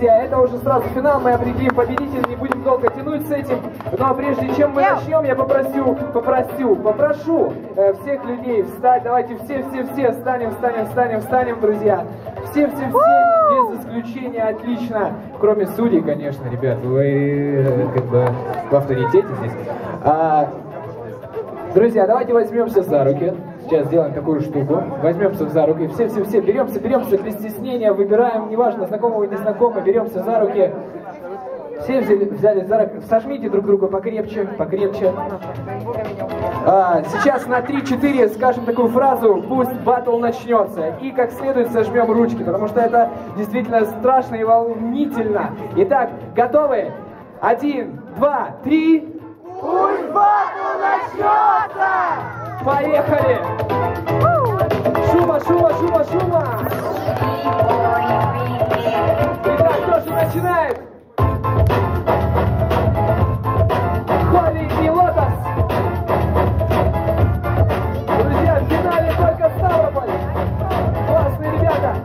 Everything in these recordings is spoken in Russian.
друзья, это уже сразу финал, мы определим победителя, не будем долго тянуть с этим. Но прежде чем мы начнем, я попрошу всех людей встать. Давайте все встанем, друзья. Все, без исключения, отлично. Кроме судей, конечно, ребят, вы как бы в авторитете здесь. Друзья, давайте возьмемся за руки. Сейчас сделаем такую штуку. Возьмемся за руки. Все, беремся без стеснения, выбираем, неважно, знакомого или незнакомого, беремся за руки. Все взяли за руки. Сожмите друг друга покрепче. Сейчас на 3-4 скажем такую фразу: пусть батл начнется. И как следует сожмем ручки, потому что это действительно страшно и волнительно. Итак, готовы? 1, 2, 3. Пусть батл начнется! Поехали! Шума! Итак, кто же начинает? Холли и Лотос! Друзья, в финале только Ставрополь! Классные ребята!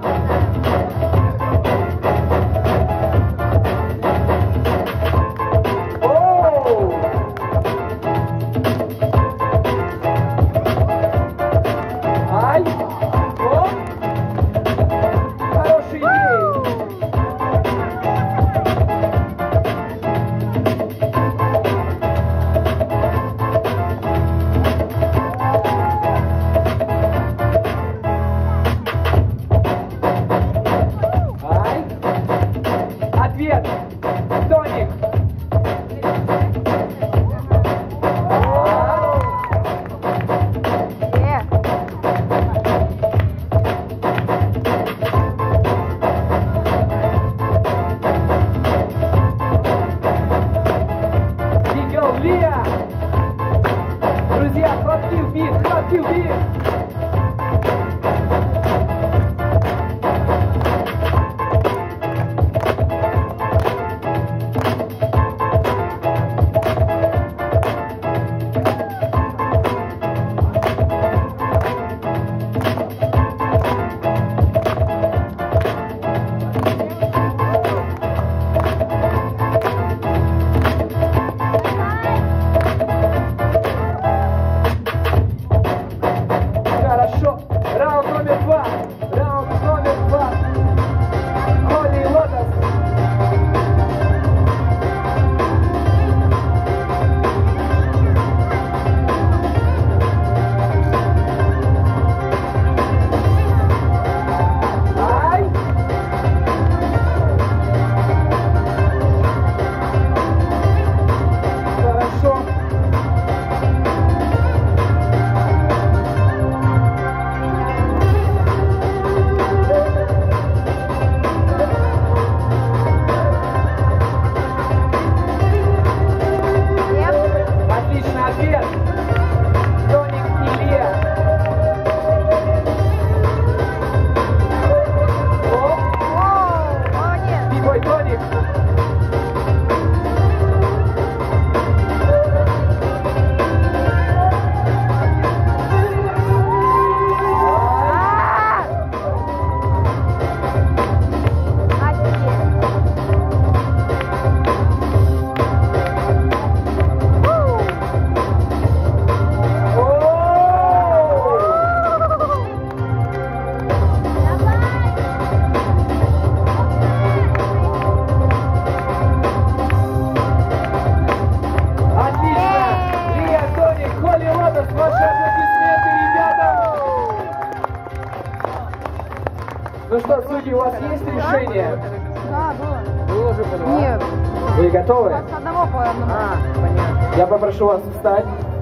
Ну что, судьи, у вас есть решение? Да, было. Нет. Вы готовы? С одного по одному. Понятно. Я попрошу вас встать.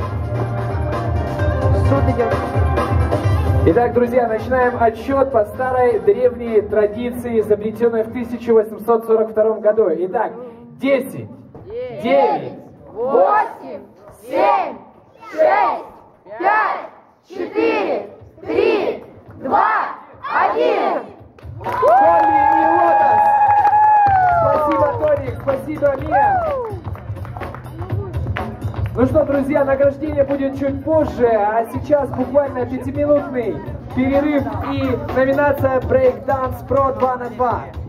Что ты делаешь? Итак, друзья, начинаем отсчет по старой древней традиции, изобретенной в 1842 году. Итак, 10, 9, 8, 7, 6, 5, 4, 3, 2, 1. Холли и Лотос! Спасибо, Тоник, спасибо, Мия! Ну что, друзья, награждение будет чуть позже, а сейчас буквально 5-минутный перерыв и номинация Breakdance Pro 2 на 2.